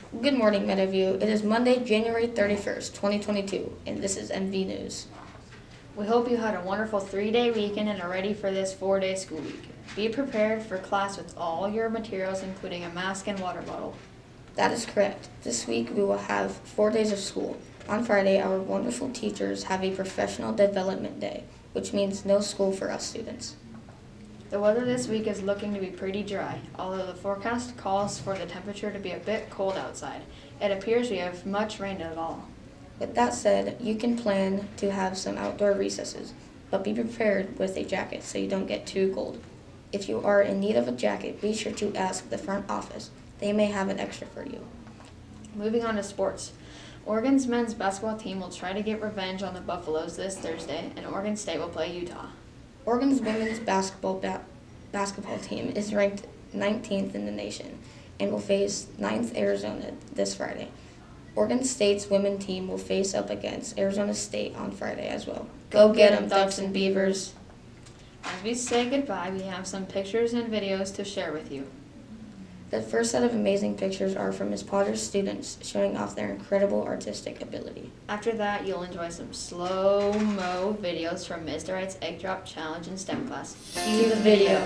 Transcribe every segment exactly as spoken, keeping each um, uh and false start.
Good morning, Meadowview. It is Monday, January thirty-first, twenty twenty-two, and this is M V News. We hope you had a wonderful three-day weekend and are ready for this four-day school week. Be prepared for class with all your materials, including a mask and water bottle. That is correct. This week we will have four days of school. On Friday, our wonderful teachers have a professional development day, which means no school for us students. The weather this week is looking to be pretty dry, although the forecast calls for the temperature to be a bit cold outside. It appears we have much rain at all. With that said, you can plan to have some outdoor recesses, but be prepared with a jacket so you don't get too cold. If you are in need of a jacket, be sure to ask the front office. They may have an extra for you. Moving on to sports. Oregon's men's basketball team will try to get revenge on the Buffaloes this Thursday, and Oregon State will play Utah. Oregon's women's basketball ba- basketball team is ranked nineteenth in the nation and will face ninth Arizona this Friday. Oregon State's women's team will face up against Arizona State on Friday as well. Go get 'em, Ducks and Beavers. As we say goodbye, we have some pictures and videos to share with you. The first set of amazing pictures are from Miz Potter's students showing off their incredible artistic ability. After that, you'll enjoy some slow-mo videos from Mister Wright's Egg Drop Challenge in STEM class. Cue the video.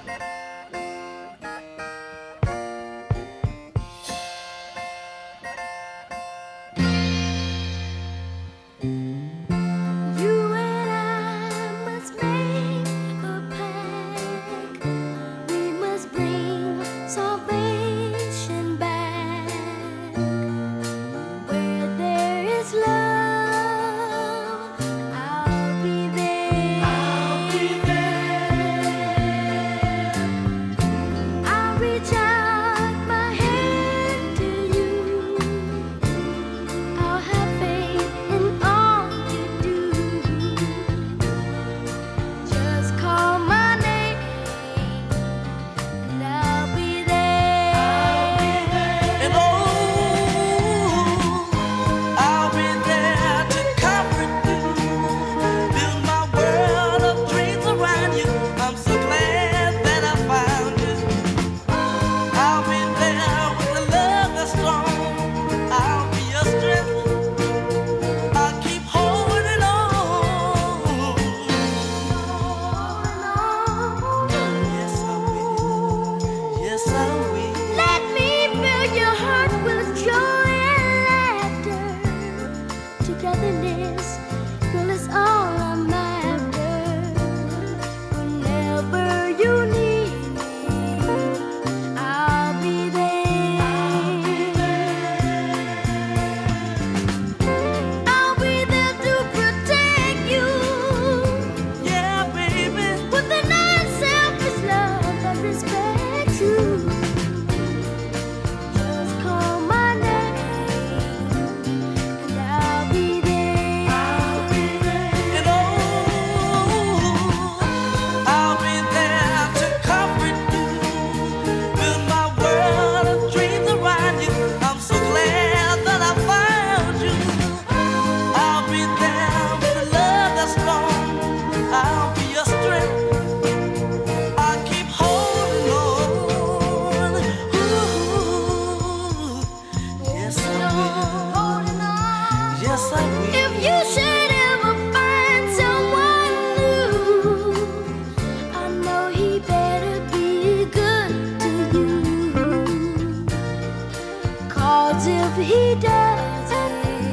If he doesn't,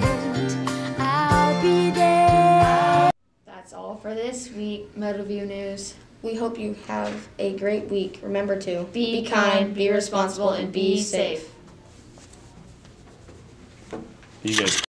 I'll be there. That's all for this week, Meadowview News. We hope you have a great week. Remember to Be kind, be responsible, and be safe. You guys